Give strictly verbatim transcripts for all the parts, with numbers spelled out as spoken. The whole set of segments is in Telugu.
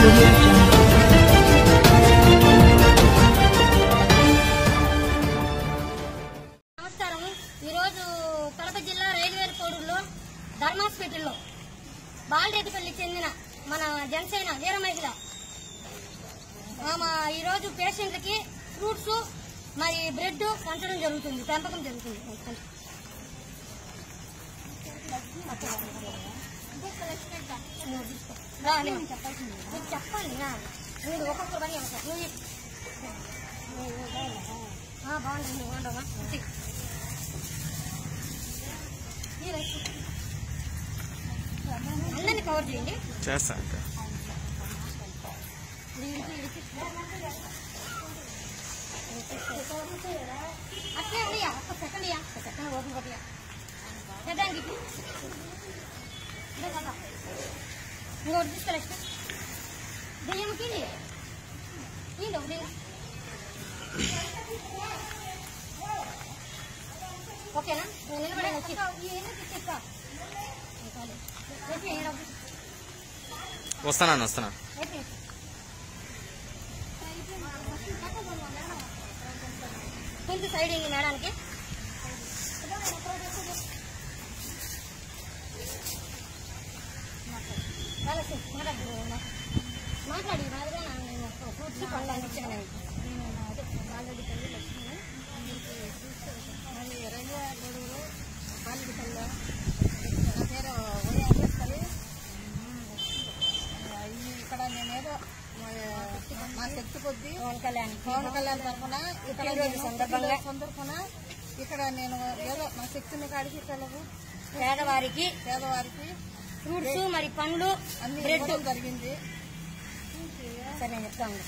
నమస్కారం. ఈరోజు కడప జిల్లా రైల్వే కోడూరులో ధర్మ హాస్పిటల్లో బాలరెడ్డిపల్లికి చెందిన మన జనసేన వీర మహిళ ఈరోజు పేషెంట్లకి ఫ్రూట్స్ మరి బ్రెడ్ పంచడం జరుగుతుంది, పెంపకం జరుగుతుంది. చెప్పండి మీరు ఒక్కొక్కరు పని బాగుంటుంది బాగుండవా అందరినీ కవర్ చేయండి. చేస్తా అట్లే ఉన్నాయా ఒక్క సెకండ్ ఇయా ఒక్క సెకండ్ ఓపెన్ కొట్టియా దానికి ఇంకోటి తీసుకోలే దెయ్యంకి ఏంటి ఒకటి ఓకేనా నేను నిలబడే వచ్చి వస్తాను వస్తాను కొంచెం సైడ్ అయింది మేడానికి. మాట్లాడి రాదుగా నేను ఫ్రూట్స్ పండ్లు అని ఇచ్చాను. ఆల్రెడీ తల్లి లక్ష్మి మరి రైల్వే గొడవలు బాలరెడ్డిపల్లిలో నా పేరు ఉదయాలి. ఇక్కడ నేనేదో మా శక్తి కొద్ది పవన్ కళ్యాణ్ పవన్ కళ్యాణ్ తరఫున ఇక్కడ సందర్భంగా సందర్భన ఇక్కడ నేను ఏదో మా శక్తిని కాడికి పిల్లలు పేదవారికి పేదవారికి ఫ్రూట్స్ మరి పండ్లు అన్ని ఇవ్వడం జరిగింది. సరే నేను చెప్తాను.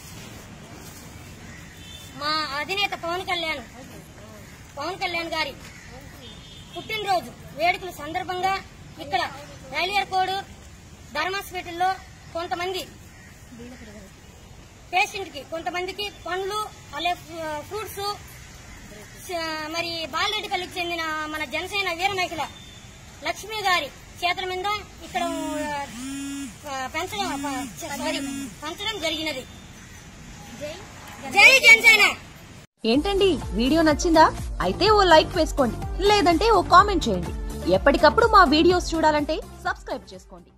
మా అధినేత పవన్ కళ్యాణ్ పవన్ కళ్యాణ్ గారి పుట్టినరోజు వేడుకల సందర్భంగా ఇక్కడ రైల్వే కోడ్ ధర్మ హాస్పిటల్లో కొంతమంది పేషెంట్ కి కొంతమందికి పండ్లు అలాగే ఫ్రూట్స్ మరి బాలరెడ్డిపల్లికి చెందిన మన జనసేన వీర మహిళ లక్ష్మి గారి చేతుల మీద ఇక్కడ పెంచడం సారీ పంచడం జరిగినది. జై జనసేన. ఏంటండి వీడియో నచ్చిందా? అయితే ఓ లైక్ వేసుకోండి, లేదంటే ఓ కామెంట్ చేయండి. ఎప్పటికప్పుడు మా వీడియోస్ చూడాలంటే సబ్స్క్రైబ్ చేసుకోండి.